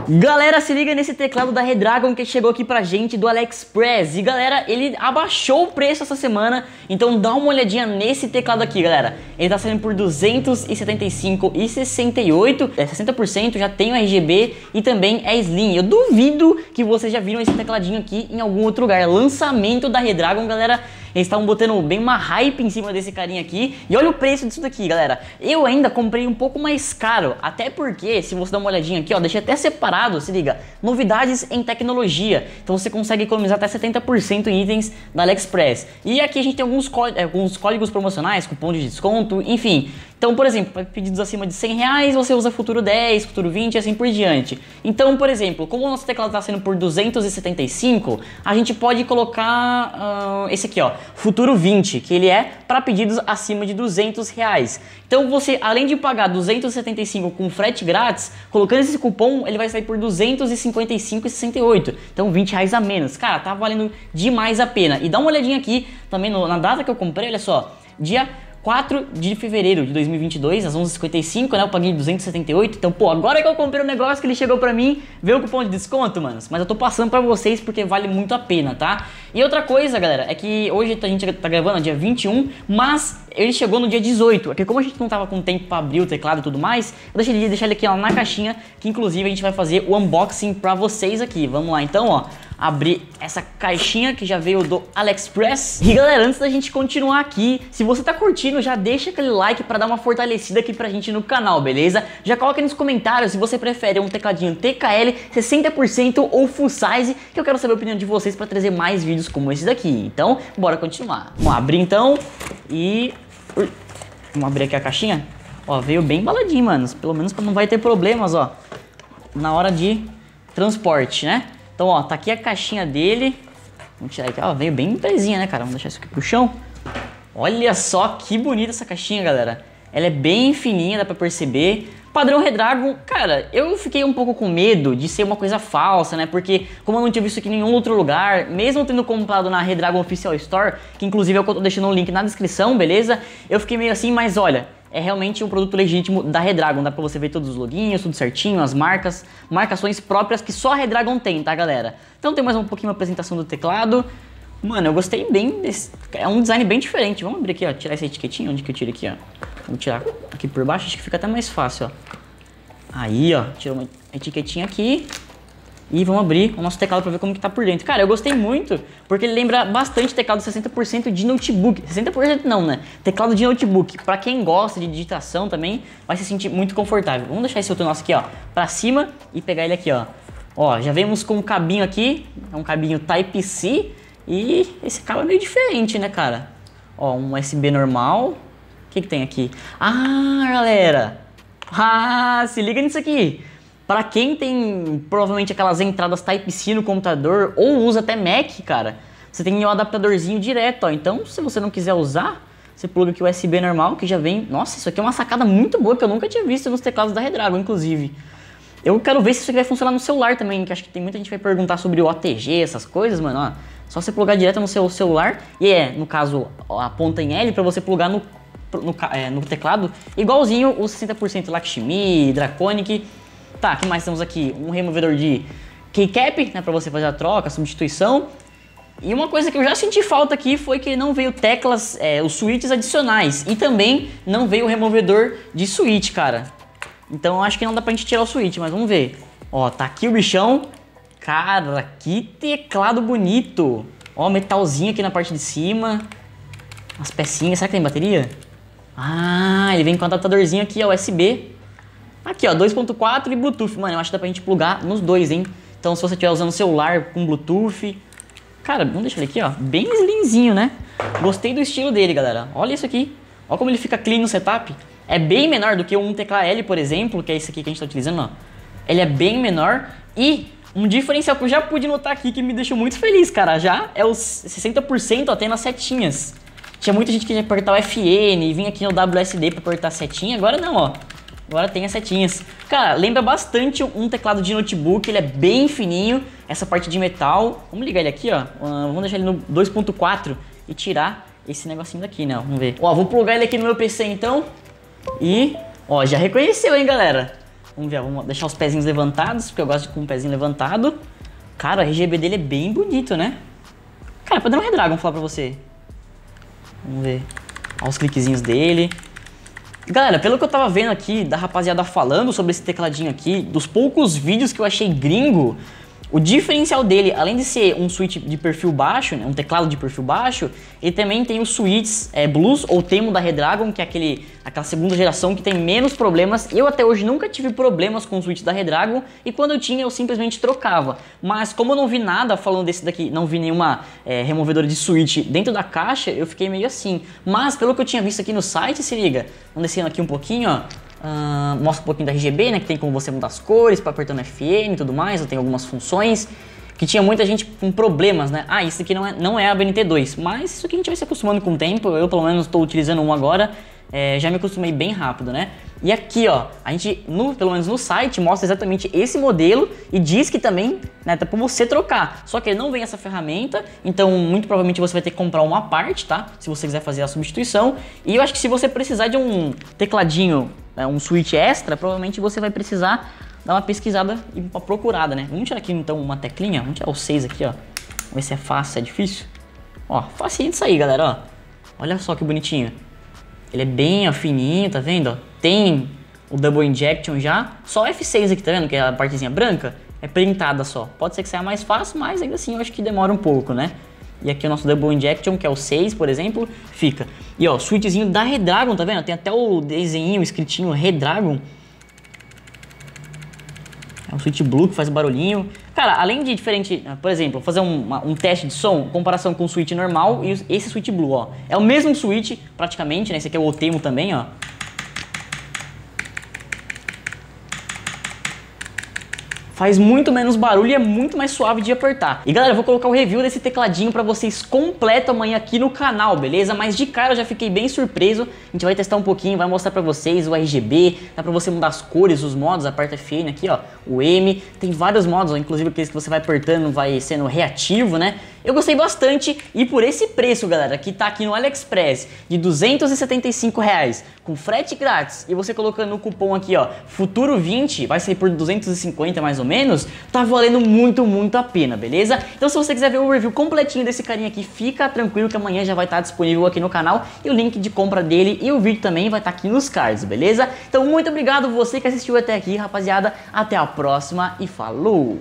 Galera, se liga nesse teclado da Redragon que chegou aqui pra gente do AliExpress. E galera, ele abaixou o preço essa semana, então dá uma olhadinha nesse teclado aqui, galera. Ele tá saindo por R$ 275,68, 60%, já tem o RGB e também é Slim. Eu duvido que vocês já viram esse tecladinho aqui em algum outro lugar. Lançamento da Redragon, galera. Eles estavam botando bem uma hype em cima desse carinha aqui. E olha o preço disso daqui, galera. Eu ainda comprei um pouco mais caro. Até porque, se você dar uma olhadinha aqui, ó, deixei até separado, se liga. Novidades em tecnologia. Então você consegue economizar até 70% em itens da AliExpress. E aqui a gente tem alguns códigos promocionais, cupom de desconto, enfim. Então, por exemplo, para pedidos acima de R$100, você usa Futuro 10, Futuro 20 e assim por diante. Então, por exemplo, como o nosso teclado está sendo por 275, a gente pode colocar esse aqui, ó, Futuro 20, que ele é para pedidos acima de R$200. Então, você, além de pagar 275 com frete grátis, colocando esse cupom, ele vai sair por 255,68. Então, R$20 a menos. Cara, tá valendo demais a pena. E dá uma olhadinha aqui também na data que eu comprei, olha só, dia 4 de fevereiro de 2022, às 11h55, né? Eu paguei 278. Então, pô, agora que eu comprei o negócio que ele chegou pra mim, veio o cupom de desconto, manos. Mas eu tô passando pra vocês porque vale muito a pena, tá? E outra coisa, galera, é que hoje a gente tá gravando no dia 21, mas ele chegou no dia 18. Porque como a gente não tava com tempo pra abrir o teclado e tudo mais, eu decidi deixar ele aqui, ó, na caixinha, que inclusive a gente vai fazer o unboxing pra vocês aqui. Vamos lá, então, ó. Abrir essa caixinha que já veio do AliExpress. E galera, antes da gente continuar aqui, se você tá curtindo, já deixa aquele like pra dar uma fortalecida aqui pra gente no canal, beleza? Já coloca aí nos comentários se você prefere um tecladinho TKL 60% ou full size, que eu quero saber a opinião de vocês pra trazer mais vídeos como esse daqui. Então, bora continuar. Vamos abrir então e... Vamos abrir aqui a caixinha. Ó, veio bem embaladinho, manos. Pelo menos não vai ter problemas, ó, na hora de transporte, né? Então, ó, tá aqui a caixinha dele. Vamos tirar aqui, ó, veio bem presinha, né, cara? Vamos deixar isso aqui pro chão. Olha só que bonita essa caixinha, galera. Ela é bem fininha, dá pra perceber. Padrão Redragon, cara, eu fiquei um pouco com medo de ser uma coisa falsa, né? Porque como eu não tinha visto aqui em nenhum outro lugar, mesmo tendo comprado na Redragon Official Store, que inclusive eu tô deixando o link na descrição, beleza? Eu fiquei meio assim, mas olha, é realmente um produto legítimo da Redragon. Dá pra você ver todos os loginhos, tudo certinho, as marcas, marcações próprias que só a Redragon tem, tá, galera? Então tem mais um pouquinho a apresentação do teclado. Mano, eu gostei bem desse... É um design bem diferente. Vamos abrir aqui, ó, tirar essa etiquetinha. Onde que eu tiro aqui, ó? Vamos tirar aqui por baixo, acho que fica até mais fácil, ó. Aí, ó, tirou uma etiquetinha aqui. E vamos abrir o nosso teclado pra ver como que tá por dentro. Cara, eu gostei muito, porque ele lembra bastante teclado 60% de notebook. 60% não, né? Teclado de notebook. Pra quem gosta de digitação também, vai se sentir muito confortável. Vamos deixar esse outro nosso aqui, ó, pra cima e pegar ele aqui, ó. Ó, já vemos com um cabinho aqui, é um cabinho Type-C. E esse cabo é meio diferente, né, cara? Ó, um USB normal. O que que tem aqui? Ah, galera! Ah, se liga nisso aqui! Para quem tem provavelmente aquelas entradas Type-C no computador ou usa até Mac, cara, você tem um adaptadorzinho direto, ó. Então, se você não quiser usar, você pluga aqui o USB normal, que já vem... Nossa, isso aqui é uma sacada muito boa, que eu nunca tinha visto nos teclados da Redragon, inclusive. Eu quero ver se isso aqui vai funcionar no celular também, que acho que tem muita gente que vai perguntar sobre o OTG, essas coisas, mano, ó. Só você plugar direto no seu celular, e no caso, a ponta em L, para você plugar no teclado, igualzinho o 60% Lakshmi, Draconic. Tá, o que mais temos aqui? Um removedor de keycap, né, pra você fazer a troca, a substituição. E uma coisa que eu já senti falta aqui foi que não veio teclas, os switches adicionais. E também não veio o removedor de switch, cara. Então eu acho que não dá pra gente tirar o switch, mas vamos ver. Ó, tá aqui o bichão. Cara, que teclado bonito. Ó, metalzinho aqui na parte de cima. As pecinhas, será que tem bateria? Ah, ele vem com um adaptadorzinho aqui, ó, USB. Aqui, ó, 2.4 e Bluetooth. Mano, eu acho que dá pra gente plugar nos dois, hein? Então, se você estiver usando o celular com Bluetooth... Cara, vamos deixar ele aqui, ó, bem slimzinho, né? Gostei do estilo dele, galera. Olha isso aqui. Olha como ele fica clean no setup. É bem menor do que um TKL, por exemplo, que é esse aqui que a gente tá utilizando, ó. Ele é bem menor e... Um diferencial que eu já pude notar aqui que me deixou muito feliz, cara, já é os 60%, ó, tem nas setinhas. Tinha muita gente que ia apertar o FN e vinha aqui no WSD pra apertar a setinha, agora não, ó. Agora tem as setinhas. Cara, lembra bastante um teclado de notebook, ele é bem fininho, essa parte de metal. Vamos ligar ele aqui, ó, vamos deixar ele no 2.4 e tirar esse negocinho daqui, né, vamos ver. Ó, vou plugar ele aqui no meu PC então e, ó, já reconheceu, hein, galera. Vamos ver, vamos deixar os pezinhos levantados, porque eu gosto de com o pezinho levantado. Cara, o RGB dele é bem bonito, né? Cara, padrão Redragon, vou falar pra você. Vamos ver. Olha os cliquezinhos dele. Galera, pelo que eu tava vendo aqui da rapaziada falando sobre esse tecladinho aqui, dos poucos vídeos que eu achei gringo, o diferencial dele, além de ser um switch de perfil baixo, né, um teclado de perfil baixo, ele também tem os switches Blues ou Temo da Redragon, que é aquela segunda geração que tem menos problemas. Eu até hoje nunca tive problemas com o switch da Redragon e quando eu tinha eu simplesmente trocava. Mas como eu não vi nada falando desse daqui, não vi nenhuma removedora de switch dentro da caixa, eu fiquei meio assim. Mas pelo que eu tinha visto aqui no site, se liga, vamos descendo aqui um pouquinho, ó. Mostra um pouquinho da RGB, né, que tem como você mudar as cores, para apertando FN e tudo mais, tem algumas funções que tinha muita gente com problemas, né? Isso aqui não é a BNT2, mas isso aqui a gente vai se acostumando com o tempo, eu pelo menos estou utilizando um agora, já me acostumei bem rápido, né? E aqui, ó, a gente, pelo menos no site, mostra exatamente esse modelo e diz que também, né, tá pra você trocar. Só que ele não vem essa ferramenta, então muito provavelmente você vai ter que comprar uma parte, tá? Se você quiser fazer a substituição. E eu acho que se você precisar de um tecladinho, um switch extra, provavelmente você vai precisar dar uma pesquisada e uma procurada, né? Vamos tirar aqui então uma teclinha, vamos tirar o 6 aqui, ó. Vamos ver se é fácil, se é difícil. Ó, facinho de sair, galera, ó. Olha só que bonitinho. Ele é bem fininho, tá vendo? Ó, tem o Double Injection já. Só F6 aqui, tá vendo? Que é a partezinha branca. É printada só. Pode ser que saia mais fácil, mas ainda assim eu acho que demora um pouco, né? E aqui o nosso Double Injection, que é o 6, por exemplo, fica. E ó, switchzinho da Redragon, tá vendo? Tem até o desenho escritinho Redragon. É um switch blue que faz barulhinho. Cara, além de diferente, por exemplo, fazer um teste de som, comparação com o switch normal e esse switch blue, ó. É o mesmo switch, praticamente, né? Esse aqui é o Temo também, ó. Faz muito menos barulho e é muito mais suave de apertar. E galera, eu vou colocar o review desse tecladinho pra vocês completo amanhã aqui no canal, beleza? Mas de cara eu já fiquei bem surpreso. A gente vai testar um pouquinho, vai mostrar pra vocês o RGB, dá pra você mudar as cores, os modos, aperta FN aqui, ó, o M. Tem vários modos, ó, inclusive aqueles que você vai apertando vai sendo reativo, né? Eu gostei bastante e por esse preço, galera, que tá aqui no AliExpress de R$275, com frete grátis, e você colocando no cupom aqui, ó, Futuro20, vai sair por 250 mais ou menos, tá valendo muito, muito a pena, beleza? Então se você quiser ver o review completinho desse carinha aqui, fica tranquilo que amanhã já vai estar disponível aqui no canal, e o link de compra dele e o vídeo também vai estar aqui nos cards, beleza? Então muito obrigado você que assistiu até aqui, rapaziada, até a próxima e falou!